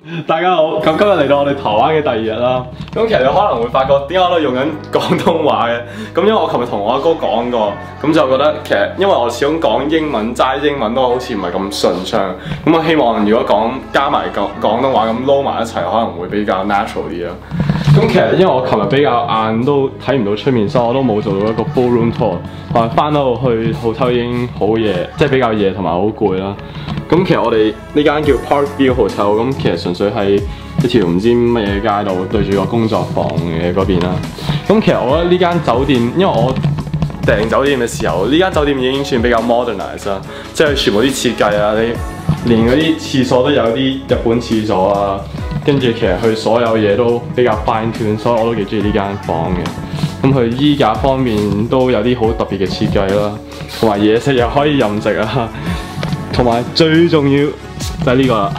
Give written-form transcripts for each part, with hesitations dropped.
大家好，咁今日嚟到我哋台灣嘅第2日啦。咁其實你可能會發覺點解我都用緊廣東話嘅？咁因為我琴日同我阿哥講過，咁就覺得其實因為我始終講英文齋英文都好似唔係咁順暢。咁我希望如果加埋廣東話咁撈埋一齊，可能會比較 natural 啲咯。咁其實因為我琴日比較晏都睇唔到出面，所以我都冇做到一個 ballroom tour。我翻到去 hotel 已經好夜，即係比較夜同埋好攰啦。咁其實我哋呢間叫 Parkview Hotel， 咁其實純粹係一條唔知乜嘢街道對住個工作房嘅嗰邊啦。咁其實我覺得呢間酒店，因為我訂酒店嘅時候，呢間酒店已經算比較 modernize 啦，即係全部啲設計啊，你連嗰啲廁所都有啲日本廁所啊，跟住其實佢所有嘢都比較 fine tune， 所以我都幾中意呢間房嘅。咁佢衣架方面都有啲好特別嘅設計啦，同埋嘢食又可以任食啊。同埋最重要就係呢個啦，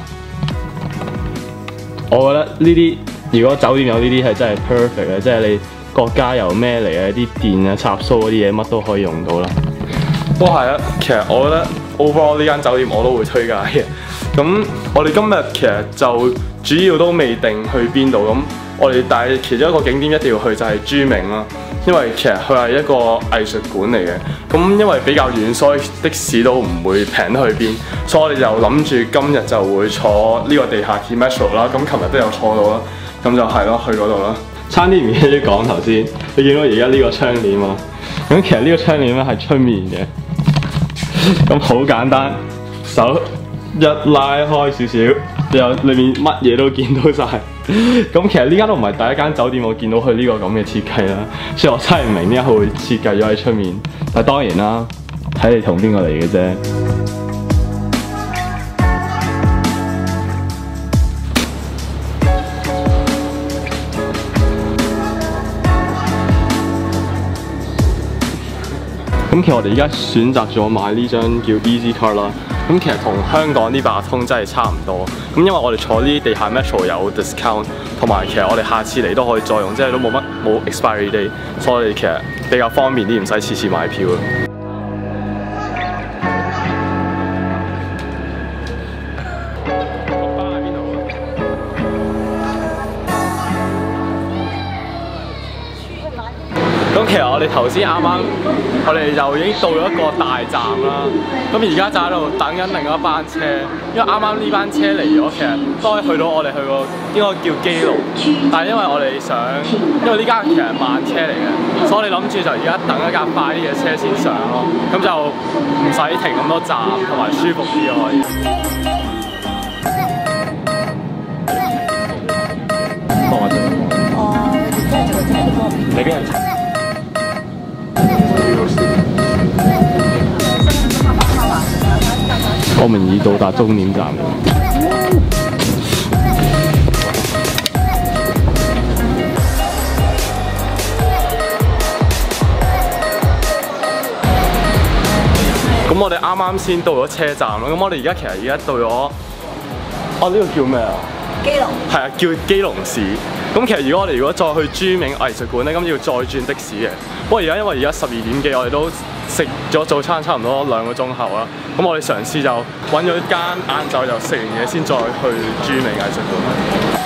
我覺得呢啲如果酒店有呢啲係真係 perfect 嘅，即係你國家由咩嚟嘅啲電啊插蘇嗰啲嘢乜都可以用到啦。都係啊，其實我覺得 overall 呢間酒店我都會推介嘅。咁我哋今日其實就主要都未定去邊度，咁我哋但係其中一個景點一定要去就係朱銘啦。因為其實佢係一個藝術館嚟嘅，咁因為比較遠，所以的士都唔會平得去邊，所以我哋就諗住今日就會坐呢個地下鐵 metro 啦。咁琴日都有坐到啦，咁就係咯，去嗰度啦。差啲唔記得講頭先，你見到而家呢個窗簾啊，咁其實呢個窗簾咧係出面嘅，咁好簡單，手一拉開少少，又裏面乜嘢都見到晒。咁其實呢間都唔係第一間酒店我見到佢呢個咁嘅設計啦，所以我真係唔明點解佢會設計咗喺出面。但係當然啦，睇你同邊個嚟嘅啫。咁其實我哋而家選擇咗買呢張叫 Easy Card 啦。咁其實同香港啲八達通真係差唔多。咁因為我哋坐呢啲地下 metro 有 discount， 同埋其實我哋下次嚟都可以再用，即係都冇 expiry date， 所以我哋其實比較方便啲，唔使次次買票。咁其實我哋頭先我哋就已經到咗一個大站啦。咁而家就喺度等緊另一班車，因為啱啱呢班車嚟咗，其實都可以去到我哋去過應該叫基隆，但係因為我哋因為呢間其實係慢車嚟嘅，所以我哋諗住就而家等一架快啲嘅車先上咯，咁就唔使停咁多站，同埋舒服啲可以。你邊人？我們已到達終點站。咁我哋啱啱先到咗車站啦。咁我哋其實而家到咗，呢個叫咩啊？基隆。係啊，叫基隆市。咁其實如果再去朱銘藝術館咧，咁要再轉的士嘅。不過因為而家12點幾，我哋都食咗早餐差唔多2個鐘後啦。咁我哋嘗試就揾咗間晏晝就食完嘢先再去朱銘藝術館。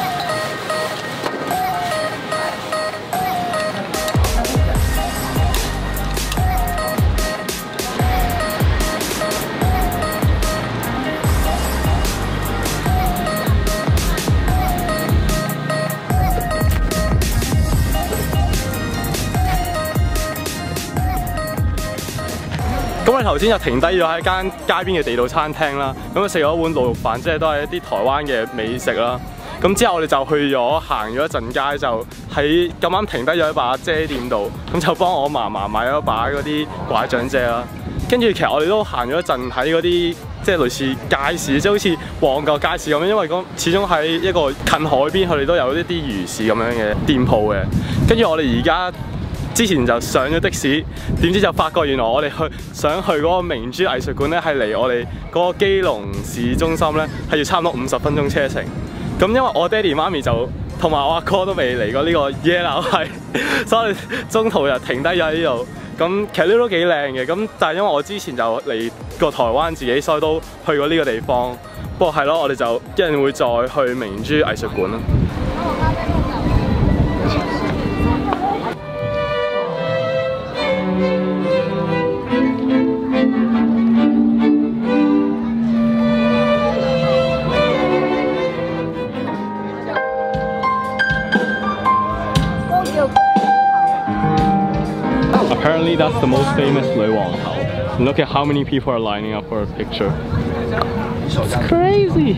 咁我哋頭先就停低咗喺間街邊嘅地道餐廳啦，咁食咗一碗滷肉飯，即係都係一啲台灣嘅美食啦。咁之後我哋就去咗行咗一陣街，就喺咁啱停低咗一把遮店度，咁就幫我嫲嫲買咗把嗰啲拐杖遮啦。跟住其實我哋都行咗一陣喺嗰啲即係類似街市，即係好似旺角街市咁樣，因為始終喺一個近海邊，佢哋都有一啲魚市咁樣嘅店鋪嘅。跟住我哋而家之前就上咗的士，點知就發覺原來我哋想去嗰個明珠藝術館咧，係離我哋嗰個基隆市中心咧係要差唔多50分鐘車程。咁因為我爹哋媽咪就同埋我阿哥都未嚟過呢個耶樓係，所以中途就停低咗喺呢度。咁其實呢都幾靚嘅，咁但係因為我之前就嚟過台灣自己，所以都去過呢個地方。不不過係咯，我哋就一陣會再去明珠藝術館啦。Apparently, that's the most famous 女皇頭. And look at how many people are lining up for a picture. It's crazy.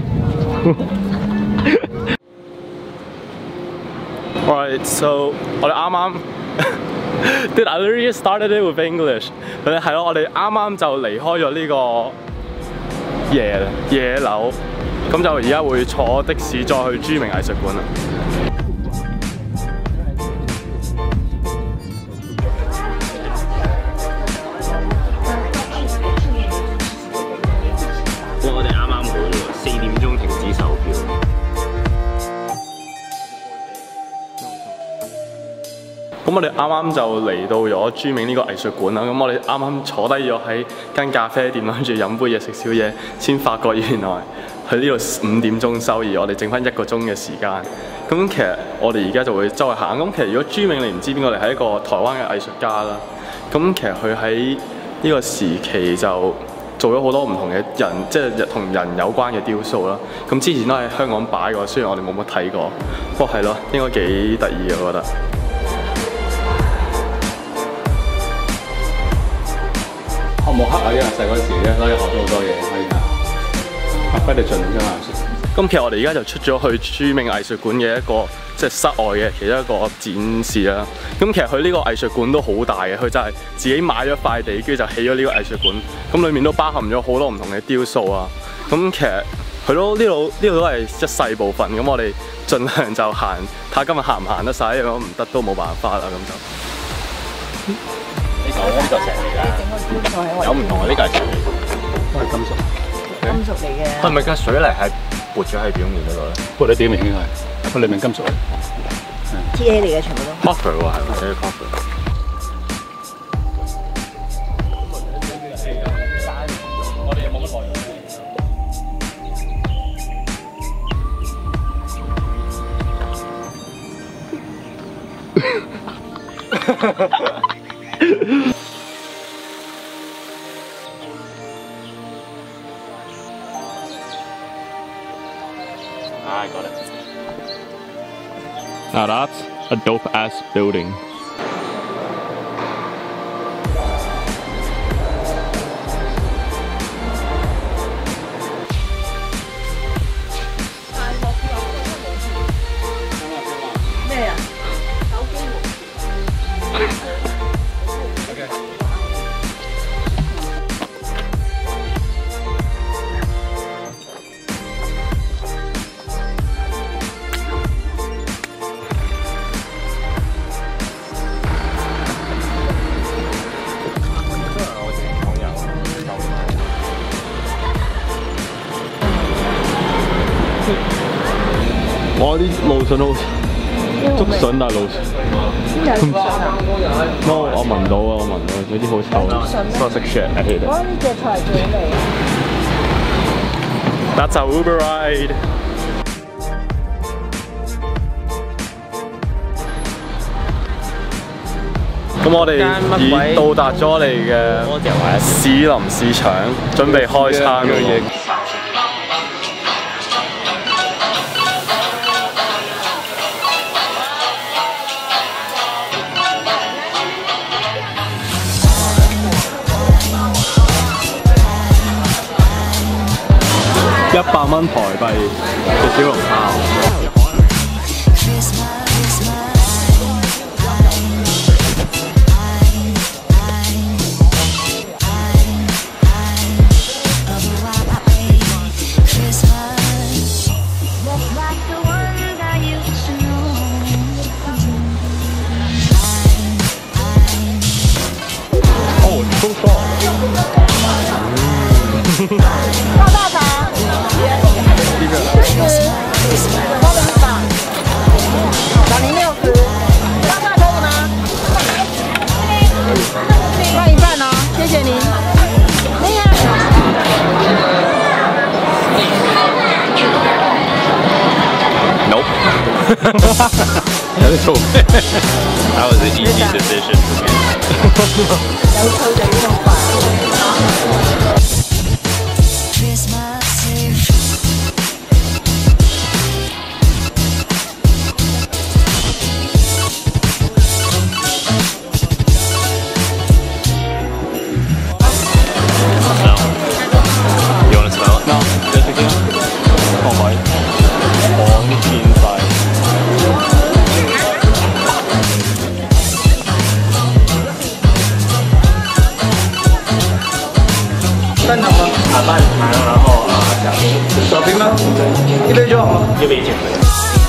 Alright, so 我哋啱啱 Dude, I literally just started it with English. 係咯，我哋啱啱就離開咗呢個夜樓，咁就而家會坐的士再去朱銘藝術館啦。咁我哋啱啱就嚟到咗朱銘呢個藝術館啦。咁我哋啱啱坐低咗喺間咖啡店，諗住飲杯嘢食宵夜，先發覺原來去呢度5點鐘收，而我哋剩翻1個鐘嘅時間。咁其實我哋而家就會周圍行。咁其實如果朱銘你唔知邊個嚟，係一個台灣嘅藝術家啦。咁其實佢喺呢個時期就做咗好多唔同嘅人，即係同人有關嘅雕塑啦。咁之前都喺香港擺過，雖然我哋冇乜睇過，不過係咯，應該幾得意嘅我覺得。冇黑啊！因為細嗰時咧，所以學咗好多嘢，可以發揮得盡啫嘛。咁其實我哋而家就出咗去朱銘藝術館嘅一個即係室外嘅其中一個展示啦。咁其實佢呢個藝術館都好大嘅，佢就係自己買咗塊地，跟住就起咗呢個藝術館。咁裡面都包含咗好多唔同嘅雕塑啊。咁其實佢都呢度都係一細部分。咁我哋盡量就行，睇下今日行唔行得晒，如果唔得都冇辦法啦。咁就。呢個石嚟㗎，有唔同啊！呢個係石嚟，都係金屬。金屬嚟嘅。係咪嘅水泥係撥咗喺表面嗰度咧？撥喺表面應該係，佢裡面金屬嚟。鐵器嚟嘅全部都。copper 喎係咪？呢個 copper。我哋有冇乜內容？I got it. Now that's a dope ass building.我啲蘆筍好竹筍，但係蘆筍。邊有筍啊？我聞到啊，我聞到，有啲好臭。Sausage shit，I hate it。我呢隻菜最好味。That's our Uber ride。咁我哋已到達咗我哋嘅士林市場，準備開餐嘅。100蚊台幣嘅小籠包。哦，都爽。爆大肠。 有啲做咩 ？That was an easy decision for me. 有臭就呢種飯。 You want to smell it? No， 你食先。我唔係，我見晒。 蛋挞吗？拌盘，然后小冰呢？一杯就好吗？一杯就可以。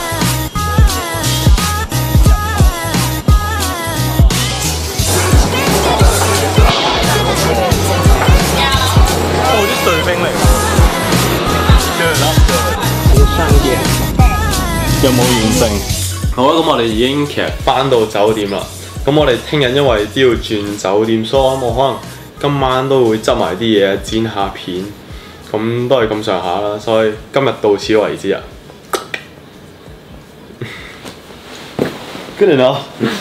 啲碎冰嚟㗎。 上點。 有冇完成？好啦，咁我哋已經其實翻到酒店啦。咁我哋聽日因為都要轉酒店，所以我可能今晚都會執埋啲嘢剪下片，咁都係咁上下啦。所以今日到此為止啊。Good enough。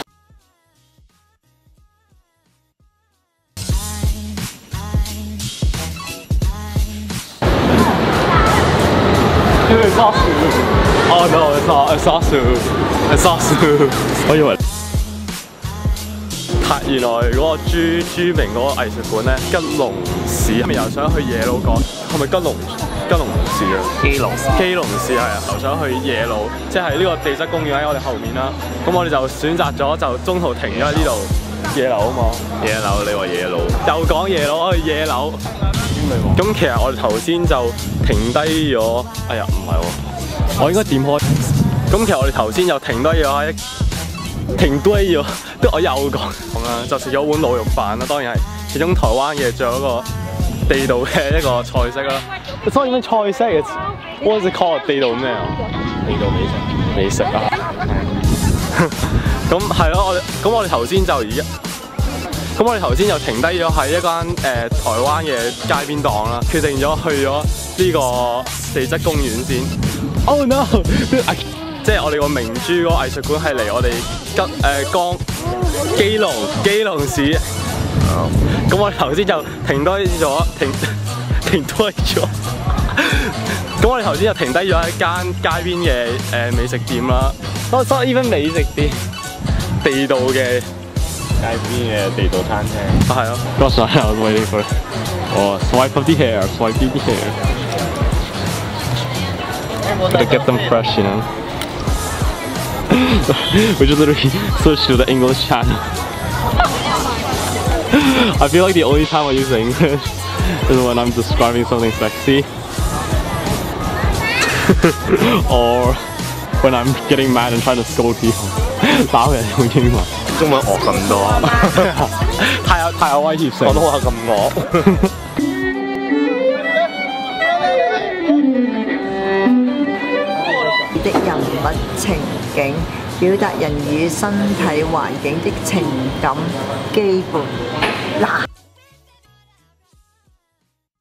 因為沙士。Oh no, it's not. It's sasu. It's sasu. 我以為。原來嗰個朱銘嗰個藝術館咧，吉隆市係咪又想去耶魯港？係咪吉隆市啊？基隆市係啊，又想去耶魯，即係呢個地質公園喺我哋後面啦。咁我哋就選擇咗就中途停咗喺呢度耶魯啊嘛。 耶樓，你話耶魯？ 又講耶魯，去耶魯。咁其實我哋頭先就停低咗，哎呀唔係喎，我應該點開？咁其實我哋頭先就停低咗喺。停低咗，即我又講咁啦，就食咗碗滷肉飯啦，當然係其中台灣嘅最後一個地道嘅一個菜式啦。所以咩菜式嘅 ？What is it called？ 地道咩啊？ 地道美食啊！ 咁係咯，我哋頭先就停低咗喺一間台灣嘅街邊檔啦，決定咗去咗呢個地質公園先。Oh no！即係我哋個明珠嗰個藝術館係離我哋基隆市。咁我哋頭先就停低咗。咁我哋頭先就停低咗喺間街邊嘅美食店啦。Not even 美食店，地道嘅街邊嘅地道餐廳。 係咯。嗰時I was waiting for it. Oh, swipe of the hair, swipe of the hair. Gotta get them fresh, you know. We just literally switched to the English channel. I feel like the only time I use English is when I'm describing something sexy. Or when I'm getting mad and trying to scold people. 打人用英文。 中文惡咁多， 太有威脅性。 我都話咁惡。 的人物情景，表達人與身體環境的情感基本。嗱。